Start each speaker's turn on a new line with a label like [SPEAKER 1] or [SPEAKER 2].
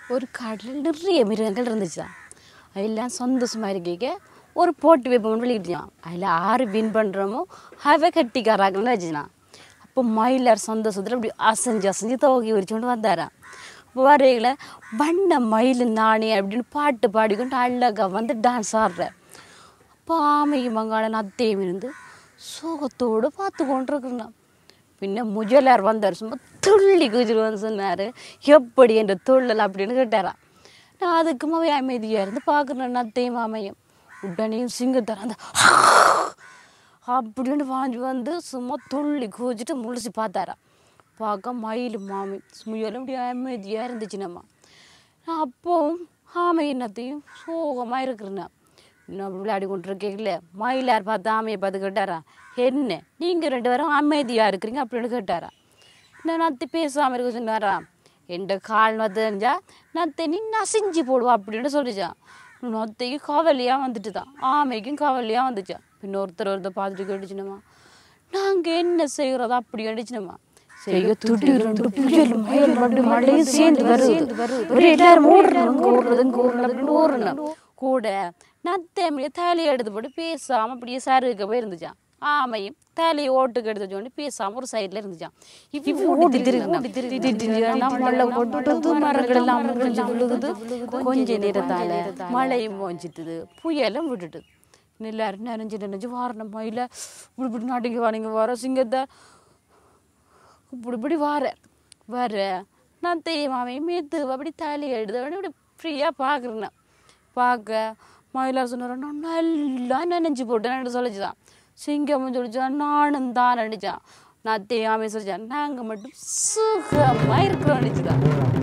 [SPEAKER 1] ஒரு காட்டில் நிறைய மிருகங்கள் இருந்துச்சுதான். அதெல்லாம் சந்தோஷமாக இருக்க ஒரு போட்டி வைப்போம்னு வெளியிட்டான். அதில் 6 வின் பண்ணுறோமோ அவை கட்டிக்காராங்கன்னு வச்சுனான். அப்போ மயிலார் சந்தோஷத்தில் அப்படி அசைஞ்சு அசைஞ்சு துவக்கி விரிச்சுட்டு வந்தாரான். வரையில் வண்ண மயில் நாணி அப்படின்னு பாட்டு பாடிக்கொண்டு அழகாக வந்து டான்ஸ் ஆடுறேன். அப்போ ஆமையும் மங்காளன் அத்தையும் இருந்து சோகத்தோடு பார்த்து கொண்டிருக்குறான். பின்ன முஜலார் வந்தார். சும்மா துள்ளி குதிருவான்னு சொன்னார். எப்படி என்ற துள்ளல் அப்படின்னு கேட்டாரான். நான் அதுக்கு மாவை அமைதியாக இருந்து பார்க்குறேன். அத்தையும் மாமையும் உடனேயும் சிங்கத்தார் அந்த அப்படின்னு வாங்கி வந்து சும்மா துள்ளி குதிச்சுட்டு முழிச்சு பார்த்தாரான். பார்க்க மயில் மாமி முயலும் இப்படி அமைதியாக இருந்துச்சு. நான் அப்போவும் ஆமை என்னத்தையும் சோகமாக இருக்கிறேன். இன்னும் அப்படி விளையாடி கொண்டு இருக்கீங்களே மயிலார் பார்த்து ஆமையை பார்த்து கேட்டாரா, என்ன நீங்கள் 2 பேரும் அமைதியாக இருக்கிறீங்க அப்படின்னு கேட்டாரா. நான் நத்தி பேசாமல் இருக்க சொன்னாரா, என் கால் நத்தஞ்சா நத்தை நீ நசிஞ்சு போடுவா அப்படின்னு சொல்லிச்சான். நத்தைக்கு கவலையாக வந்துட்டு தான், ஆமைக்கும் கவலையாக வந்துச்சான். இன்னொருத்தர் பார்த்துட்டு கேட்டுச்சுனம்மா, நாங்கள் என்ன செய்கிறதா அப்படி கேட்டுச்சுனம்மா. செய்ய துடிரெண்டு புயல் மயில் மண்டு மழையும் சேர்ந்து வருது. எல்லாரும் ஓடுறணும் கூட நத்தைமையை தலையை எடுத்து போட்டு பேசாமல் அப்படியே சருக போய் இருந்துச்சான். ஆமையும் தலையை ஓட்டுக்கு எடுத்து கொண்டு பேசாமல் ஒரு சைடில் இருந்துச்சான். மரங்கள் எல்லாம் விழுகுது. கொஞ்ச நேரத்தால் மழையும் மோஞ்சிட்டுது, புயலும் விட்டுட்டு எல்லாரும் நனைஞ்சு வாரணம் மயில இப்படி இப்படி நாட்டுக்கு வாங்க வர சிங்கத்தை இப்படி வர நான் மாமையும் மேத்து அப்படி தலையை எடுத்து அப்படி ஃப்ரீயாக பார்க்குறேன். பார்க்க மயிலார் சொன்னார், நான் நல்லா நினைஞ்சு போட்டேன்னு சொல்லிச்சுதான். சிங்கம்னு சொல்லிச்சான், நானும் தான் நினைச்சான். நான் தேயாமே சொல்லிச்சான், நாங்கள் மட்டும் சுகமாக இருக்கிறோம் நினச்சிதான்.